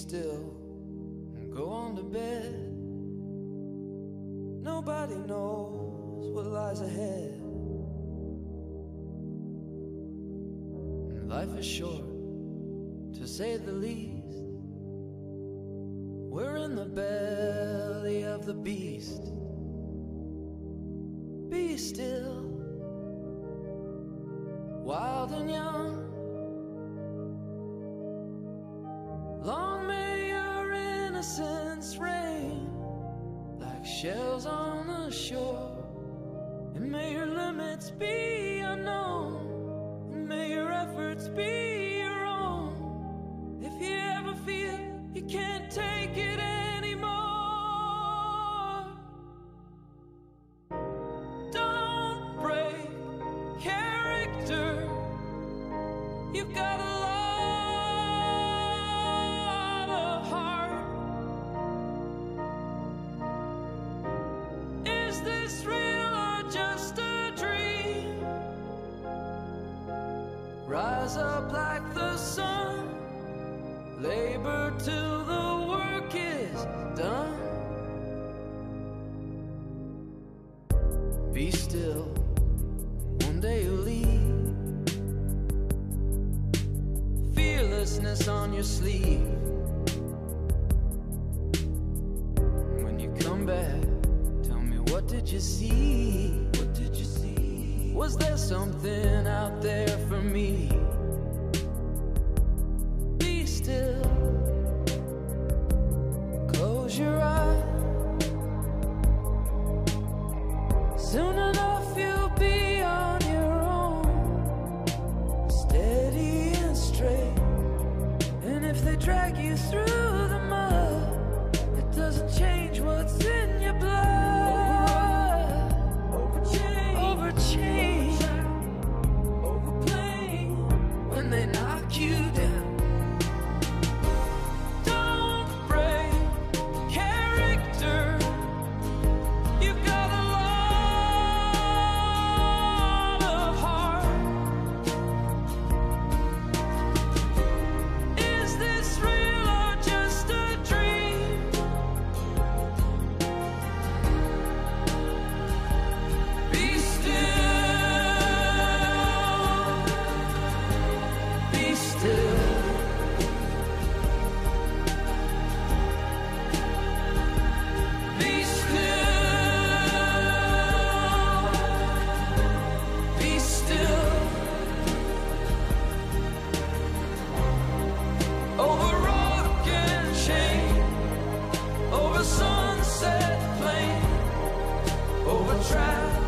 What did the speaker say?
still and go on to bed. Nobody knows what lies ahead. And life is short, to say the least. We're in the belly of the beast. Be still, wild and young. Long may your innocence reign like shells on the shore, and may your limits be unknown, and may your efforts be your own. If you ever feel you can't take it anymore, don't break character. You've got a lot of heart. Is this real or just a dream? Rise up like the sun, labor till the work is done. Be still, one day you'll leave. Fearlessness on your sleeve. When you come back, tell me, what did you see? What did you see? Was there something out there for me? Be still, close your eyes. Soon enough you'll be on your own, steady and straight. And if they drag you through the mud, it doesn't change what's in your blood. Overchange, overplay when they knock you down. Don't break character. You've got a lot of heart. Is this real or just a dream? Be still, be still. Be still, be still. Over rock and chain, over sunset plain, over track